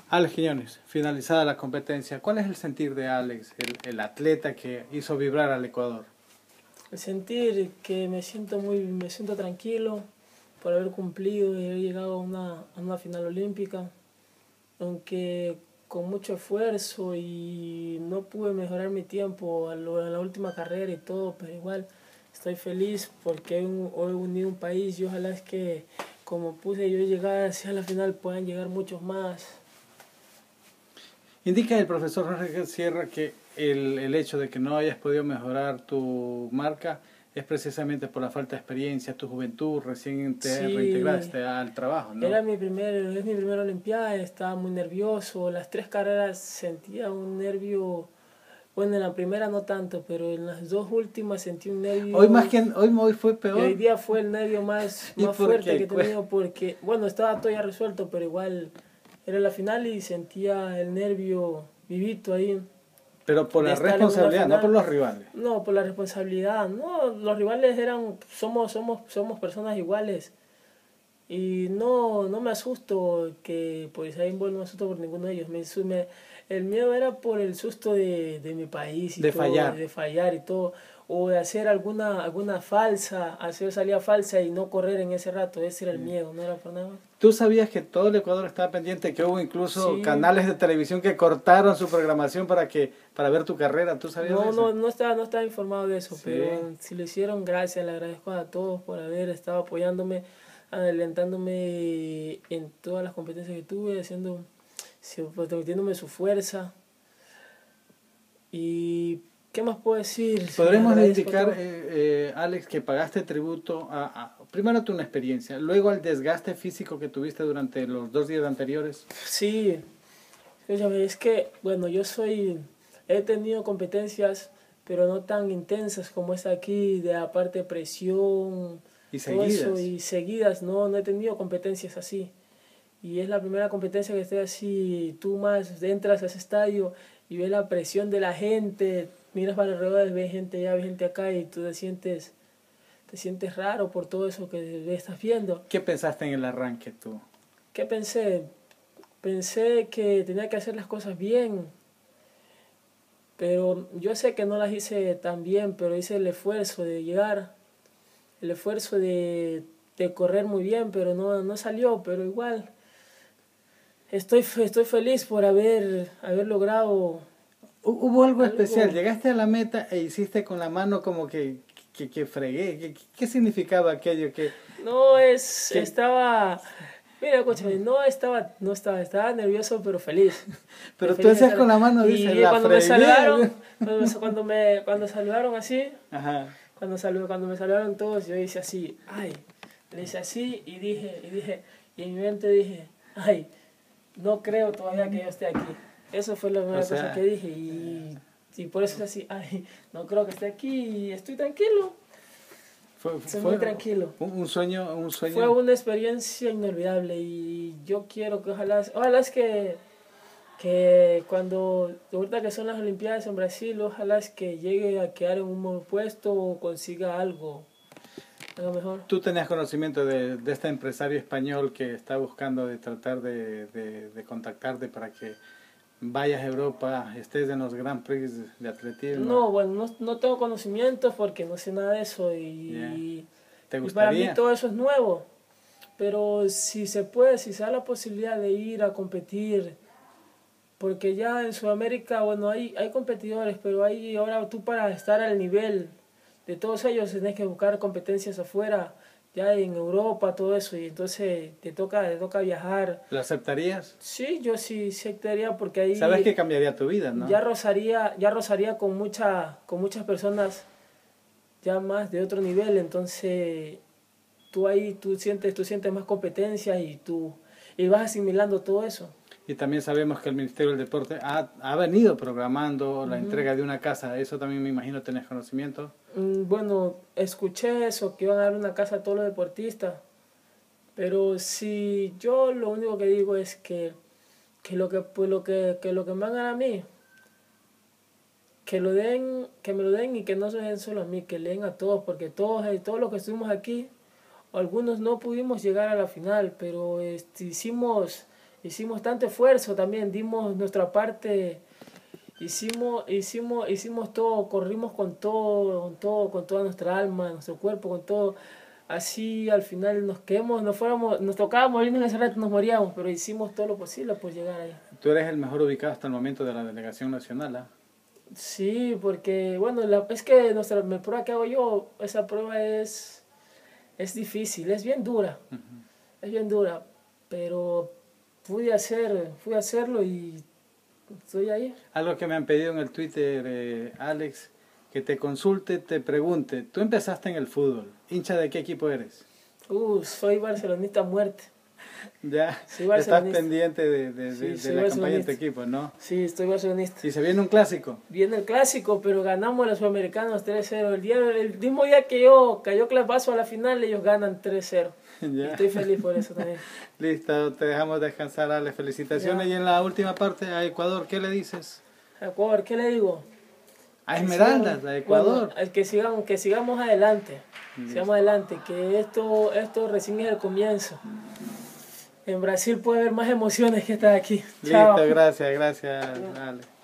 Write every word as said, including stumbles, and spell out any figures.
Alex Quiñones, finalizada la competencia, ¿cuál es el sentir de Alex, el, el atleta que hizo vibrar al Ecuador? El sentir que me siento muy, me siento tranquilo por haber cumplido y haber llegado a una, a una final olímpica, aunque con mucho esfuerzo y no pude mejorar mi tiempo en la última carrera y todo, pero igual estoy feliz porque he, he unido un país y ojalá es que como puse yo llegar hacia la final puedan llegar muchos más. Indica el profesor Jorge Sierra que el, el hecho de que no hayas podido mejorar tu marca es precisamente por la falta de experiencia, tu juventud, recién te Sí, reintegraste al trabajo, ¿no? Era mi primer, es mi primera olimpiada, estaba muy nervioso, las tres carreras sentía un nervio, bueno en la primera no tanto, pero en las dos últimas sentí un nervio. Hoy más que hoy, hoy fue peor. Y hoy día fue el nervio más, más fuerte que he tenido porque, bueno, estaba todo ya resuelto, pero igual era la final y sentía el nervio vivito ahí. Pero por la responsabilidad, no por los rivales. No, por la responsabilidad. No, los rivales eran, somos, somos, somos personas iguales. Y no, no me asusto que pues ahí no me asusto por ninguno de ellos. Me, me, el miedo era por el susto de, de mi país y de todo, fallar. de fallar y todo. O de hacer alguna, alguna falsa, hacer salida falsa y no correr en ese rato. Ese era el miedo, no era por nada más. ¿Tú sabías que todo el Ecuador estaba pendiente, que hubo incluso Sí. canales de televisión que cortaron su programación para que para ver tu carrera? ¿Tú sabías no, de eso? No, no estaba, no estaba informado de eso, Sí. pero si lo hicieron, gracias, le agradezco a todos por haber estado apoyándome, adelantándome en todas las competencias que tuve, haciendo, metiéndome su fuerza. Y ¿qué más puedo decir? Podremos indicar, eh, eh, Alex, que pagaste tributo a, a, primero a tu experiencia, luego al desgaste físico que tuviste durante los dos días anteriores. Sí, es que, bueno, yo soy, he tenido competencias, pero no tan intensas como esta aquí, de aparte presión, y seguidas. Todo eso, y seguidas, no, no he tenido competencias así. Y es la primera competencia que estoy así, tú más entras a ese estadio y ves la presión de la gente, miras para alrededor, ves gente allá, ves gente acá y tú te sientes, te sientes raro por todo eso que estás viendo. ¿Qué pensaste en el arranque tú? ¿Qué pensé? Pensé que tenía que hacer las cosas bien, pero yo sé que no las hice tan bien, pero hice el esfuerzo de llegar, el esfuerzo de, de correr muy bien, pero no, no salió, pero igual estoy, estoy feliz por haber, haber logrado. Hubo algo, algo especial, llegaste a la meta e hiciste con la mano como que, que, que fregué, ¿Qué, ¿qué significaba aquello? Que, no, es, que, estaba... Mira, escúchame, no estaba, no estaba, estaba nervioso, pero feliz. Pero feliz tú hacías con la mano, dices, y la cuando fregué. me saludaron, cuando, cuando me, cuando saludaron así, Ajá. Cuando, salud, cuando me saludaron todos, yo hice así, ay, le hice así y dije, y dije, y en mi mente dije, ay, no creo todavía que yo esté aquí. Eso fue la primera o sea, cosa que dije y, y por eso es así, ay, no creo que esté aquí y estoy tranquilo. Fue, Estoy fue muy tranquilo. Un sueño, un sueño. Fue una experiencia inolvidable y yo quiero que ojalá, ojalá es que, que cuando, ahorita que son las Olimpiadas en Brasil, ojalá es que llegue a quedar en un buen puesto o consiga algo, algo mejor. ¿Tú tenías conocimiento de, de este empresario español que está buscando de tratar de, de, de contactarte para que vayas a Europa, estés en los Grand Prix de atletismo? No, bueno, no, no tengo conocimientos porque no sé nada de eso y, yeah. ¿Te gustaría? Y para mí todo eso es nuevo. Pero si se puede, si se da la posibilidad de ir a competir, porque ya en Sudamérica, bueno, hay, hay competidores, pero hay, ahora tú para estar al nivel de todos ellos tienes que buscar competencias afuera, ya en Europa, todo eso, y entonces te toca, te toca viajar. ¿Lo aceptarías? Sí, yo sí aceptaría porque ahí... ¿Sabes que cambiaría tu vida, no? Ya rozaría, ya rozaría con, mucha, con muchas personas ya más de otro nivel, entonces tú ahí tú sientes, tú sientes más competencia y, tú, y vas asimilando todo eso. Y también sabemos que el Ministerio del Deporte ha, ha venido programando la uh-huh. entrega de una casa. ¿Eso también me imagino tenés conocimiento? Mm, bueno, escuché eso, que iban a dar una casa a todos los deportistas. Pero si yo lo único que digo es que, que, lo, que, pues lo, que, que lo que me hagan a mí, que, lo den, que me lo den y que no se den solo a mí, que le den a todos, porque todos, todos los que estuvimos aquí, algunos no pudimos llegar a la final, pero este, hicimos... hicimos tanto esfuerzo también, dimos nuestra parte, hicimos, hicimos, hicimos todo, corrimos con todo, con todo, con toda nuestra alma, nuestro cuerpo, con todo. Así al final nos quedamos, nos fuéramos, nos tocaba morirnos en ese rato, nos moríamos, pero hicimos todo lo posible por llegar ahí. Tú eres el mejor ubicado hasta el momento de la delegación nacional, ¿ah? Sí, porque bueno, la, es que nuestra la prueba que hago yo, esa prueba es, es difícil, es bien dura, uh-huh. es bien dura, pero pude hacer, fui a hacerlo y estoy ahí. Algo que me han pedido en el Twitter, eh, Alex, que te consulte, te pregunte, tú empezaste en el fútbol, ¿hincha de qué equipo eres? Uh, soy barcelonista a muerte. Ya, estás pendiente de, de, sí, de, de la campaña de tu equipo, ¿no? Sí, estoy barcelonista. ¿Y se viene un clásico? Viene el clásico, pero ganamos a los sudamericanos tres cero. El, día, el mismo día que yo cayó Clapazo a la final, ellos ganan tres cero. Estoy feliz por eso también. Listo, te dejamos descansar, Ale. Felicitaciones. Ya. Y en la última parte, a Ecuador, ¿qué le dices? A Ecuador, ¿qué le digo? A Esmeraldas, a Ecuador. Bueno, el que sigamos, que sigamos adelante. Listo. Sigamos adelante, que esto, esto recién es el comienzo. En Brasil puede haber más emociones que estar aquí. Listo, Chao. gracias, gracias, Ale.